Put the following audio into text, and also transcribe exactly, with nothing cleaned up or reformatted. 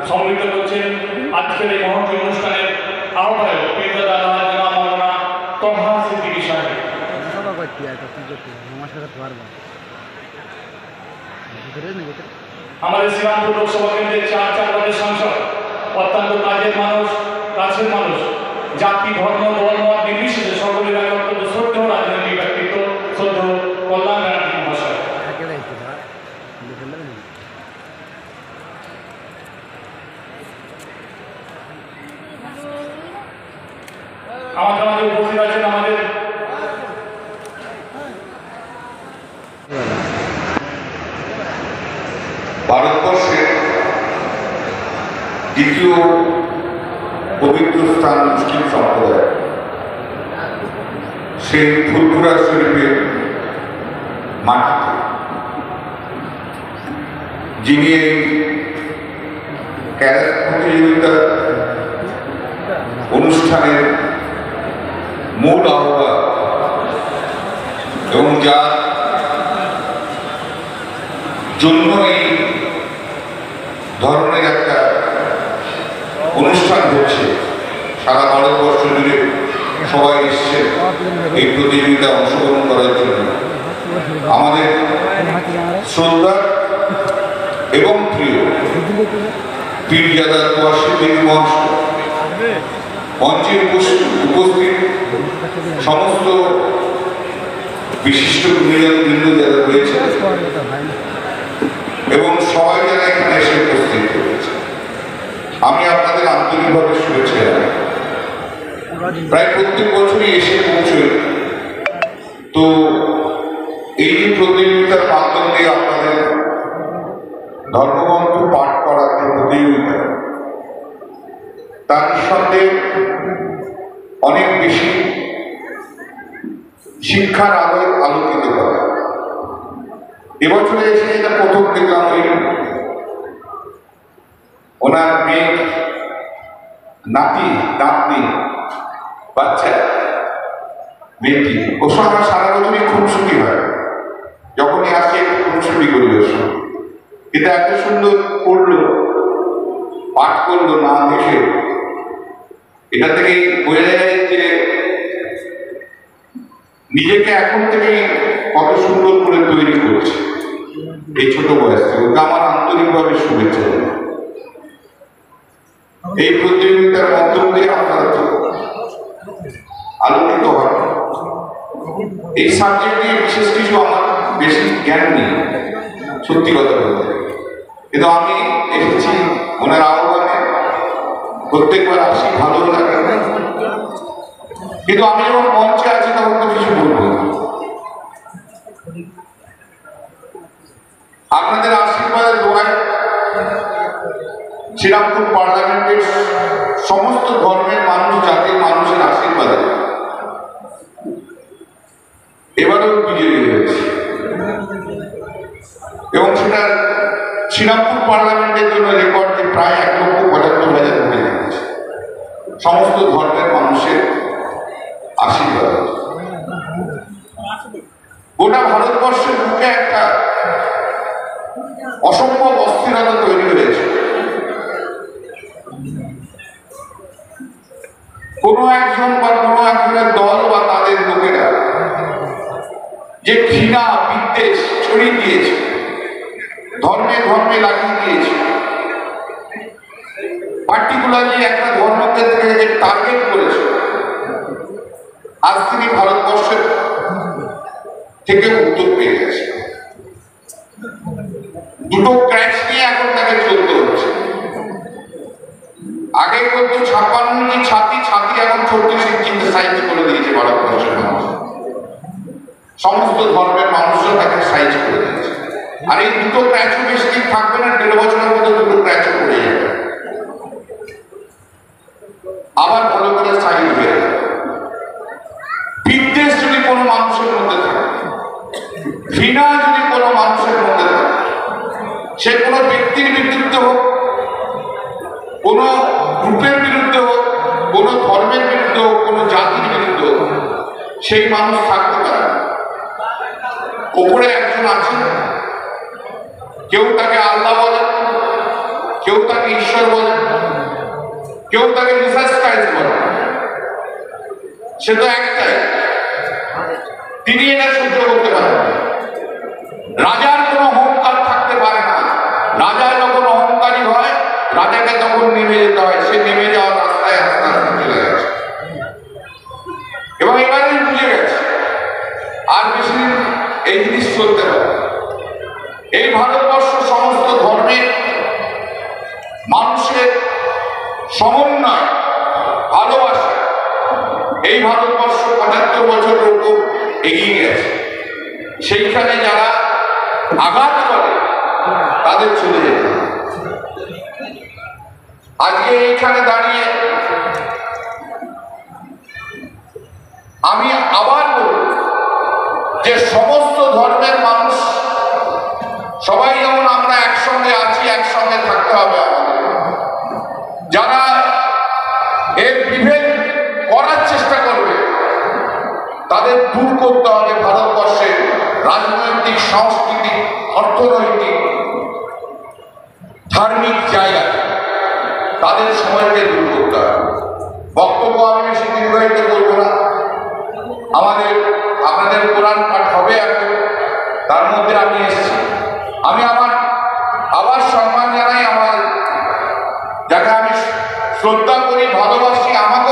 সম্মিলিত করছেন আজকের এই মহৎ অনুষ্ঠানের আহ্বায়ক পীরজাদা আল্লাহ মাওলানা তহা সিদ্দিকী সাহেব। আমাদের শ্রীরামপুর লোকসভা কেন্দ্রের চার চার পদের সাংসদ, অত্যন্ত কাজের মানুষ, কাছের মানুষ, জাতি ধর্ম দল মত নির্বিশেষে সকলের আগে অত্যন্ত শ্রদ্ধেয় রাজনৈতিক ব্যক্তিত্ব শ্রদ্ধেয় কল্যাণ ব্যানার্জি মহাশয়। আমাদের মাঝে উপস্থিত আছেন আমাদের ভারতবর্ষের দ্বিতীয় পবিত্র স্থান মুসলিম সম্প্রদায়, সেই ফুরফুরা শরীফের মাটিতে যিনি এই ক্যারাত প্রতিযোগিতা অনুষ্ঠানের মূল আহ্বায়ক এবং যার জন্য এই ধরনের একটা অনুষ্ঠান হচ্ছে, সারা ভারতবর্ষ জুড়ে সবাই এসছে এই প্রতিযোগিতায় অংশগ্রহণ করার জন্য। আমাদের শ্রদ্ধা এবং প্রিয় পীরজাদা তোহা সিদ্দিকী মহাশয়, মঞ্চে উপস্থিত সমস্ত বিশিষ্ট গুণীজনবৃন্দ যারা রয়েছে এবং সবাই যারা এখানে এসে উপস্থিত হয়েছে, আমি আপনাদের আন্তরিকভাবে শুভেচ্ছা জানাই। প্রায় প্রত্যেক বছরই এসে পৌঁছই, তো এই যে প্রতিযোগিতার মাধ্যম দিয়ে আপনাদের ধর্মগ্রন্থ পাঠ করার যে প্রতিযোগিতা, তার সঙ্গে অনেক বেশি শিক্ষার আলোয় আলোকিত করা। এবছরে এসে এটা প্রথম দেখলাম ওই ওনার মেয়ে নাতি নাতনি বাচ্চা মেয়েটি, ওর সঙ্গে আমার সারা বছরই খুব সুখী হয়, যখনই আসে একটু খুব সুখী করি ওর সঙ্গে। এটা এত সুন্দর পড়লো, পাঠ করলো না দেখে, এটা থেকেই বোঝা যায় যে নিজেকে এখন থেকেই কত সুন্দর করে তৈরি করছে এই ছোট বয়স থেকে। ওকে আমার আন্তরিকভাবে শুভেচ্ছা। এই প্রতিযোগিতার মাধ্যম দিয়ে আপনারা আলোকিত হন। এই সাবজেক্ট নিয়ে বিশেষ কিছু আমার বেশি জ্ঞান নেই, সত্যি কথা বলতে, কিন্তু আমি এসেছি ওনার আহ্বানে, প্রত্যেকবার আসি, ভালো লাগে। কিন্তু আমি যখন মঞ্চে আছি তখন তো কিছু বলবো। আপনাদের আশীর্বাদের দোয়ায় শ্রীরামপুর পার্লামেন্টের সমস্ত ধর্মের মানুষ, জাতির মানুষের আশীর্বাদে এবারেও বিজয়ী হয়েছে, এবং সেটা শ্রীরামপুর পার্লামেন্টের জন্য রেকর্ডে প্রায় এক লক্ষ পঁচাত্তর হাজার ভোটে জিতেছে। সমস্ত ধর্মের মানুষের আশীর্বাদ। গোটা ভারতবর্ষের বুকে একটা অসম্ভব অস্থিরতা তৈরি হয়েছে। কোনো একজন বা কোনো একজনের দল বা তাদের লোকেরা যে ঘৃণা বিদ্বেষ ছড়িয়ে দিয়েছে, ধর্মে ধর্মে লাগিয়ে দিয়েছে, পার্টিকুলারলি একটা ধর্মকে যে টার্গেট করেছে, আজ তিনি ভারতবর্ষের থেকে উত্তর পেয়ে গেছে। দুটো ক্র্যাশ নিয়ে এখন তাকে চলতে হচ্ছে। আগে বলতো ছাপ্পান্ন ইঞ্চি ছাতি, ছাতি এখন চৌত্রিশ ইঞ্চিতে সাইজ করে দিয়েছে ভারতবর্ষের মানুষ। সমস্ত ধর্মের মানুষরা তাকে সাইজ করে দিয়েছে। আর এই দুটো ক্র্যাচও বেশি দিন থাকবে না, দেড় বছরের মধ্যে দুটো ক্র্যাচও পড়ে যাবে, আবার ভালো করে সাইজ হয়ে যাবে। বিদ্বেষ যদি কোনো মানুষের মধ্যে থাকে, ঘৃণা যদি কোনো মানুষের মধ্যে থাকে, সে কোনো ব্যক্তির বিরুদ্ধে হোক, কোনো গ্রুপের বিরুদ্ধে হোক, কোনো ধর্মের বিরুদ্ধে হোক, কোনো জাতির বিরুদ্ধে হোক, সেই মানুষ থাকতে পারে। ওপরে একজন আছেন, কেউ তাকে আল্লাহ বলে, কেউ তাকে ঈশ্বর বলে, কেউ তাকে জিসাস ক্রাইস্ট বলে, সে তো একটাই, তিনি এটা সহ্য করতে পারেন। রাজার কোনো অহংকার থাকতে পারে না। রাজা যখন অহংকারী হয়, রাজাকে তখন নেমে যেতে হয়। সে নেমে যাওয়ার রাস্তায় আস্তে আস্তে চলে গেছে এবং এবারে বুঝে গেছে আর বেশি দিন এই জিনিস চলতে পারে। এই ভারতবর্ষ সমস্ত ধর্মের মানুষের সমন্বয়, ভালোবাসা, এই ভারতবর্ষ পঁচাত্তর বছরের উপর এগিয়ে গেছে। সেইখানে যারা আঘাত করে তাদের চলে যেতে হবে। আজকে এইখানে দাঁড়িয়ে আমি আবার বলব যে সমস্ত ধর্মের মানুষ সবাই যেমন আমরা একসঙ্গে আছি, একসঙ্গে থাকতে হবে আমাদের। যারা এর বিভেদ করার চেষ্টা করবে তাদের দূর করতে হবে। ভারতবর্ষের রাজনৈতিক, সাংস্কৃতিক, অর্থনৈতিক, ধার্মিক জায়গা তাদের সময়কে দূর করতে হবে। বক্তব্য আমি বেশি দীর্ঘায়িত করব না। আমাদের আপনাদের কোরআন পাঠ হবে এখন, তার মধ্যে আমি এসেছি। আমি আমার আবার সম্মান জানাই আমার, যাকে আমি শ্রদ্ধা করি, ভালোবাসি, আমার